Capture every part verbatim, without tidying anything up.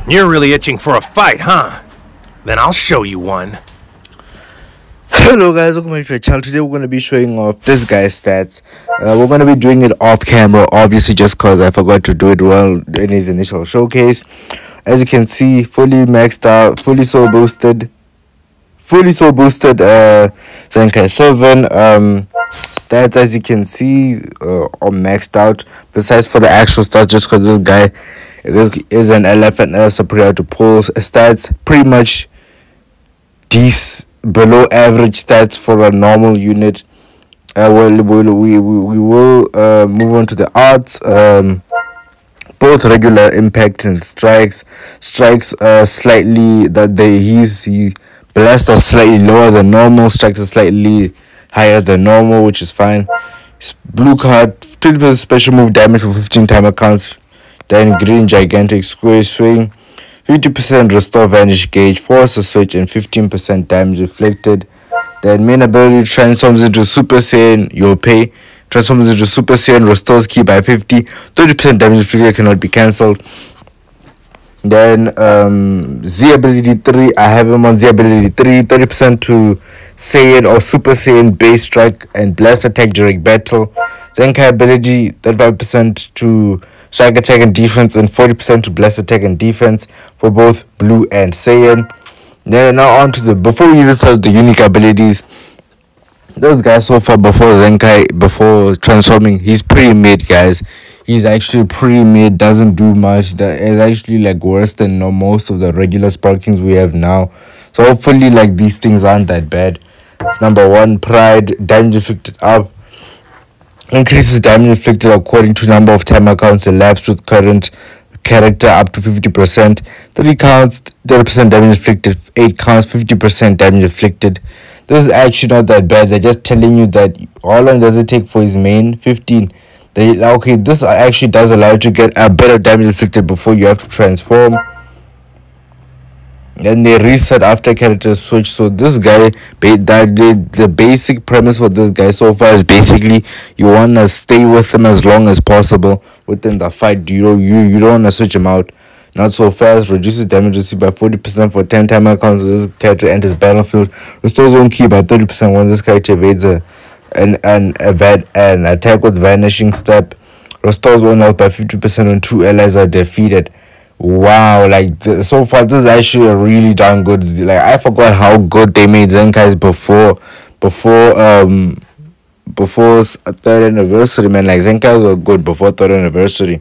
You're really itching for a fight, huh? Then I'll show you one. Hello guys, welcome back to my channel. Today we're going to be showing off this guy's stats. Uh, we're going to be doing it off camera, obviously, just because I forgot to do it well in his initial showcase. As you can see, fully maxed out, fully soul boosted, fully soul boosted uh, Zenkai seven. Um, stats, as you can see, uh, are maxed out. Besides for the actual stats, just because this guy is, is an L F and L superior to Pulse. Stats pretty much decent. Below average stats for a normal unit. Uh, well, we'll, we, we, we will uh, move on to the arts. Um, both regular impact and strikes. Strikes uh, slightly that they he's he blast are slightly lower than normal. Strikes are slightly higher than normal, which is fine. Blue card, twenty percent special move damage for fifteen timer counts. Then green gigantic square swing. fifty percent restore vanish gauge, force a switch, and fifteen percent damage reflected. Then main ability transforms into Super Saiyan, you'll pay. Transforms into Super Saiyan, restores ki by fifty. thirty percent damage reflected cannot be cancelled. Then um, Z ability three, I have him on Z ability three. thirty percent to Saiyan or Super Saiyan base strike and blast attack during battle. Zenkai ability, thirty-five percent to strike attack and defense, and forty percent to blast attack and defense for both Blue and Saiyan. Then now on to the, before we even start the unique abilities, this guy so far before Zenkai, before transforming, he's pretty mid, guys. He's actually pretty mid, doesn't do much. That is actually like worse than no, most of the regular Sparkings we have now. So hopefully like these things aren't that bad. Number one, Pride, damage inflicted up. Increases damage inflicted according to number of time accounts elapsed with current character up to fifty percent. three counts, thirty percent damage inflicted. eight counts, fifty percent damage inflicted. This is actually not that bad. They're just telling you that how long does it take for his main? fifteen. They, okay, this actually does allow you to get a better damage inflicted before you have to transform. Then they reset after character switch. So this guy, that the, the basic premise for this guy so far is basically you want to stay with him as long as possible within the fight. You you you don't want to switch him out. Not so fast. Reduces damage received by forty percent for ten timer counts when this character enters battlefield. Restores own key by thirty percent when this character evades a an an evade an attack with vanishing step. Restores own health by fifty percent when two allies are defeated. Wow, like the, so far this is actually a really darn good. Like I forgot how good they made Zenkais before before um before a third anniversary, man. Like Zenkais were good before third anniversary.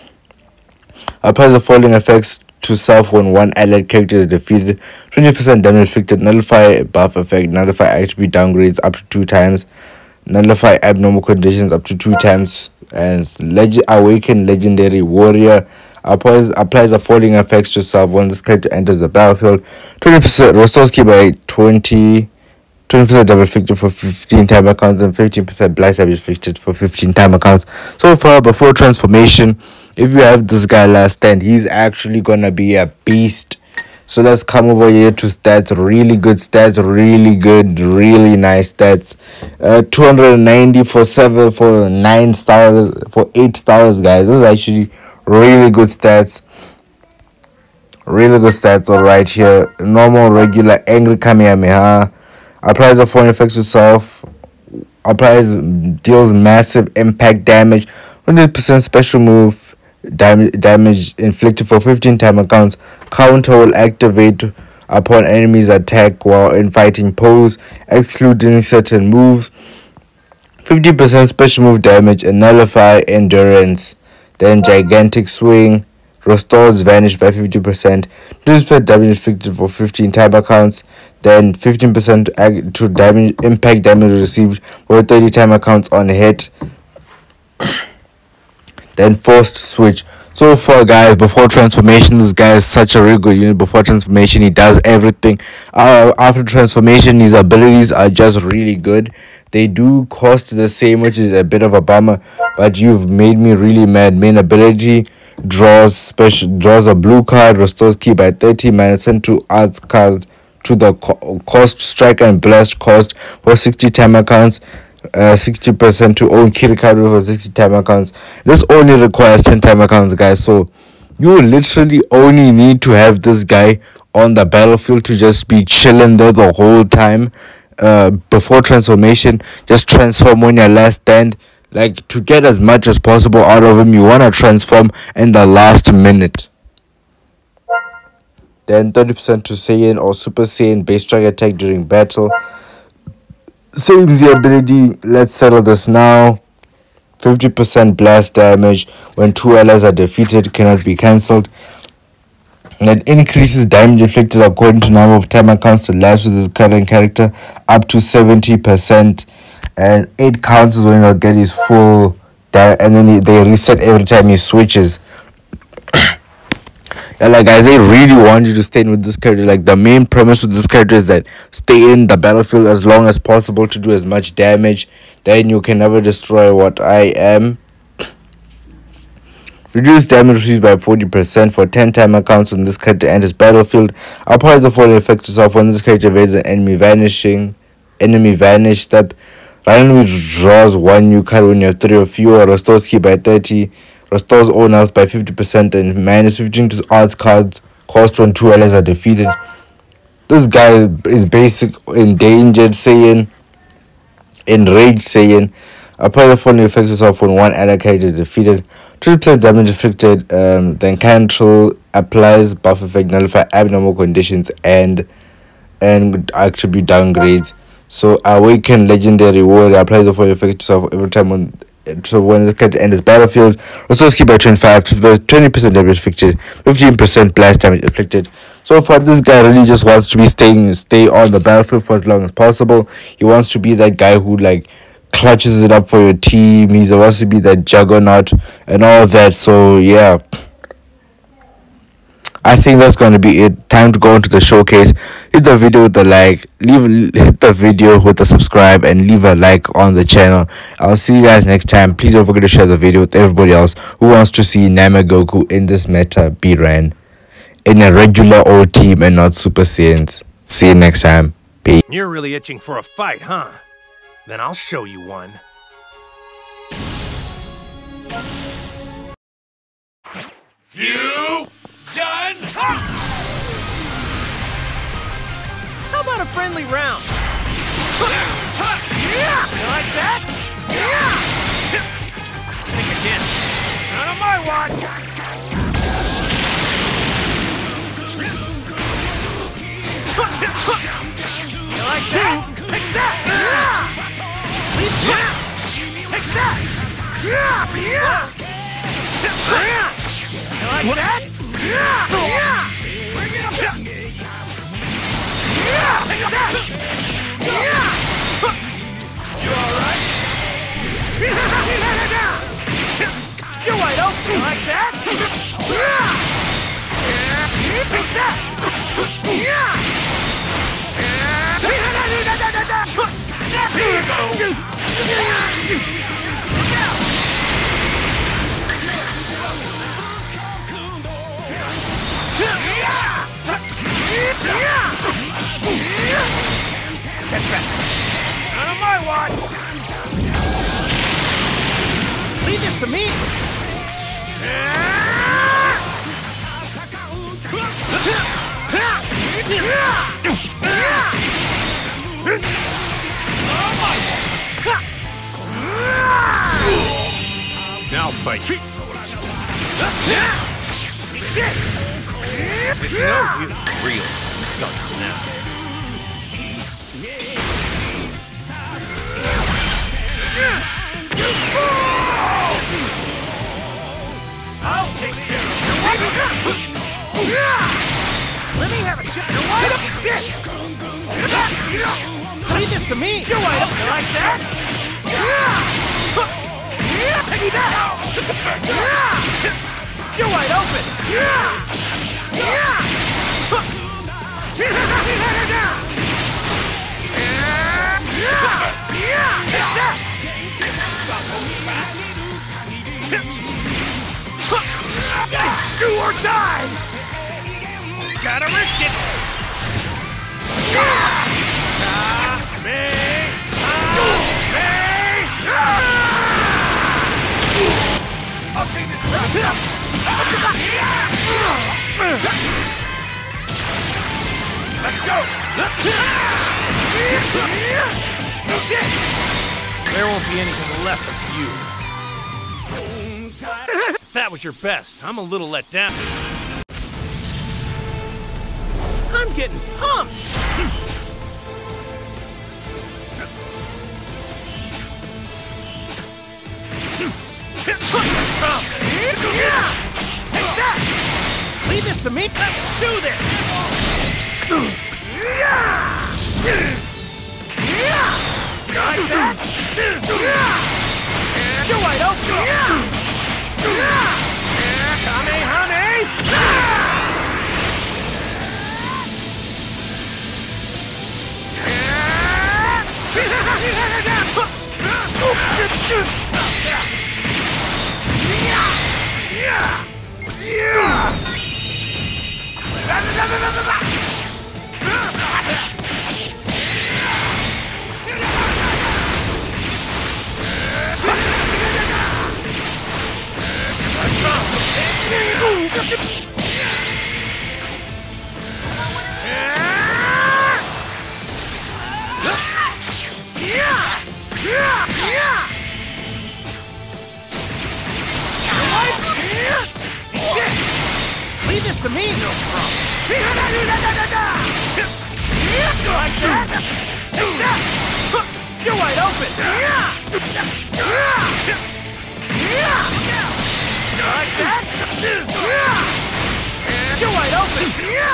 Applies the following effects to self when one allied character is defeated. twenty percent damage inflicted. Nullify buff effect. Nullify attribute downgrades up to two times. Nullify abnormal conditions up to two times. And leg awaken legendary warrior. Applies, applies the following effects to self when this character enters the battlefield. twenty percent restores key by twenty. twenty percent damage inflicted for fifteen time accounts and fifteen percent blast damage inflicted for fifteen time accounts. So far, before transformation, if you have this guy last stand, he's actually gonna be a beast. So let's come over here to stats. Really good stats, really good, really nice stats. Uh, two hundred ninety for seven, for nine stars, for eight stars, guys. This is actually really good stats. Really good stats all right here. Normal, regular, angry Kamehameha. Applies the foreign effects to self. Applies, deals massive impact damage. one hundred percent special move. Damage, damage inflicted for fifteen time accounts. Counter will activate upon enemies attack while in fighting pose, excluding certain moves. fifty percent special move damage and nullify endurance. Then gigantic swing, restores vanish by fifty percent. twenty percent damage inflicted for fifteen time accounts. Then fifteen percent to damage impact damage received for thirty time accounts on hit. Then forced switch. So far, guys, before transformation, this guy is such a really good unit. Before transformation, he does everything. Uh, after transformation, his abilities are just really good. They do cost the same, which is a bit of a bummer. But you've made me really mad. Main ability draws special draws a blue card, restores key by thirty, minus send to arts card to the co cost strike and blast cost for sixty time accounts. uh, sixty percent to own key recovery for sixty time accounts. This only requires ten time accounts, guys. So You literally only need to have this guy on the battlefield to just be chilling there the whole time. Uh, before transformation, just transform on your last stand. Like, to get as much as possible out of him, you wanna transform in the last minute. Then thirty percent to Saiyan or Super Saiyan base strike attack during battle. Same Z ability. Let's settle this now. fifty percent blast damage when two allies are defeated, cannot be cancelled. That increases damage inflicted according to number of time accounts to lives with his current character up to seventy percent, and eight counts is when he'll get his full da- and then he, they reset every time he switches. Yeah, like guys, they really want you to stay in with this character. Like, the main premise with this character is that stay in the battlefield as long as possible to do as much damage. Then you can never destroy what I am. Reduce damage received by forty percent for ten timer counts when this character enters battlefield. Applies the following effect yourself when this character evades an enemy vanishing enemy vanish step. Randomly draws one new card when you have three or fewer. Restores key by thirty. Restores own health by fifty percent and minus fifteen to odds cards cost when two allies are defeated. This guy is basic endangered Saiyan, enraged Saiyan. Apply the following effects yourself when one ally character is defeated. twenty percent damage inflicted, um, then cancel, applies buff effect, nullify abnormal conditions, and and attribute downgrades. So awaken legendary warrior, apply the following effect yourself every time when so when this character enters battlefield. Restores key by twenty-five, twenty percent damage inflicted, fifteen percent blast damage inflicted. So far, this guy really just wants to be staying stay on the battlefield for as long as possible. He wants to be that guy who like clutches it up for your team. He wants to be that juggernaut and all of that. So yeah, I think that's gonna be it. Time to go into the showcase. Hit the video with the like, leave hit the video with the subscribe, and leave a like on the channel. I'll see you guys next time. Please don't forget to share the video with everybody else who wants to see Namagoku in this meta be ran in a regular old team and not Super Saiyans. See you next time. Peace. You're really itching for a fight, huh? Then I'll show you one. Fusion! How about a friendly round? Yeah! You like that? Yeah! Think again. Not on my watch! You like that? Take that! Leave that! Take that! Yeah! You like that? Yeah! Bring it up! Yeah! Take that! Yeah! You alright? You're wide open! You like that? Yeah! Take that! Yeah! Here you go! That's right. Not on my watch! Leave this to me! Now fight. It's no you real starts now. I'll take care of you. Let me have a shot. You're wide up. Leave this to me. You're wide up. You like that? Take that. You're wide open. Do or die! Gotta risk it! Ah, me! Ah, me! I'll take this. Let's go! There won't be anything left of you. If that was your best, I'm a little let down. I'm getting pumped! Take that! Leave this to me! Let's do this! Like that? You're wide open! Honey, honey! Leave this to me, no problem. Like that? Take that! You're wide open! Like that? You're wide open!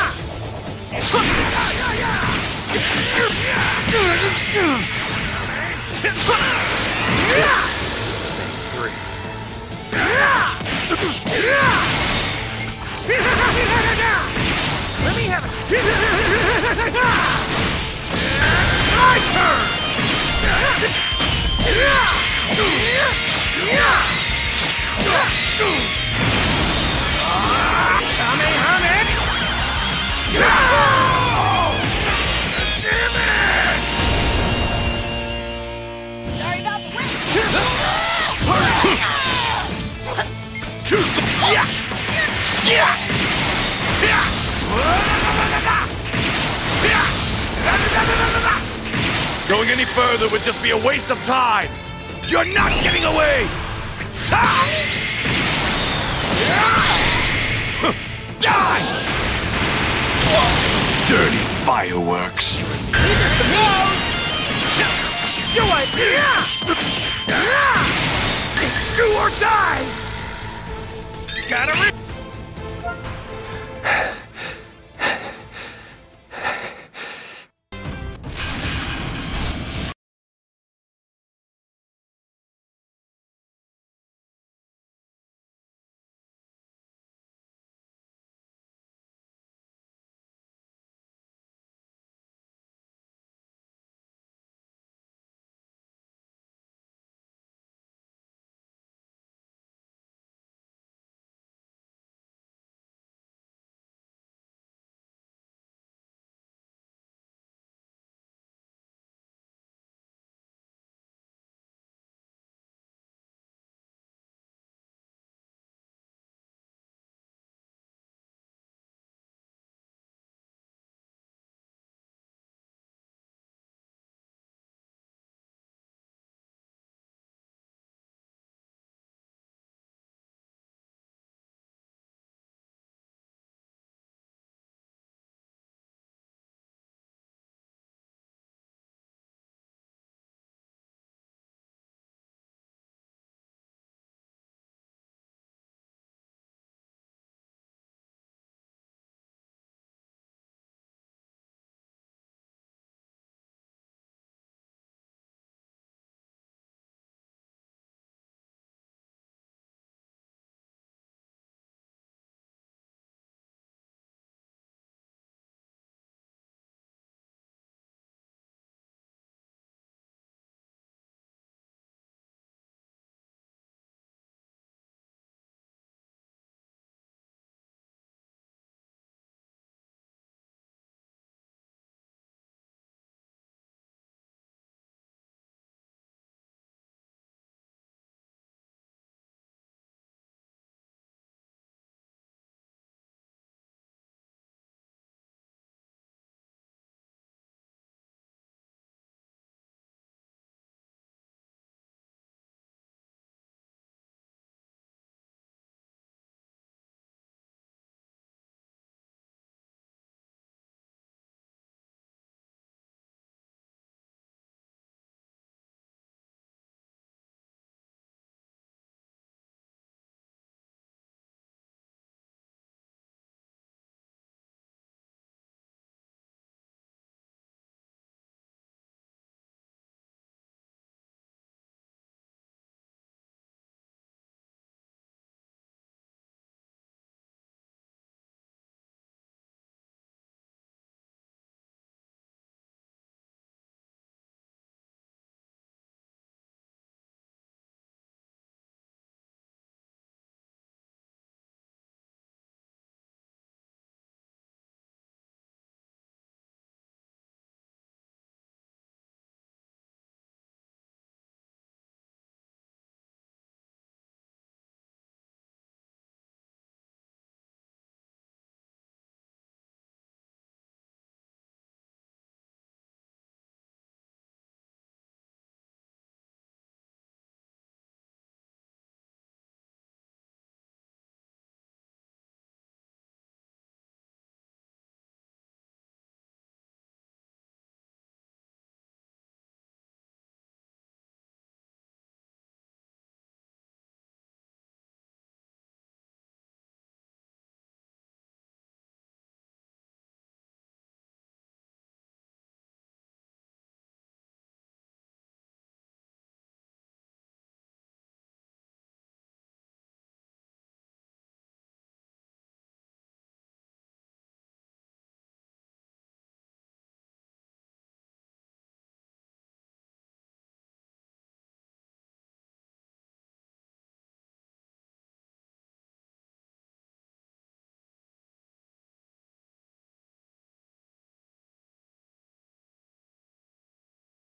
Let me have a my turn! Tommy, honey! Damn it! Sorry about the wait! Yeah! Yeah! Going any further would just be a waste of time! You're not getting away! Die! Dirty fireworks! You like do or die! Gotta re-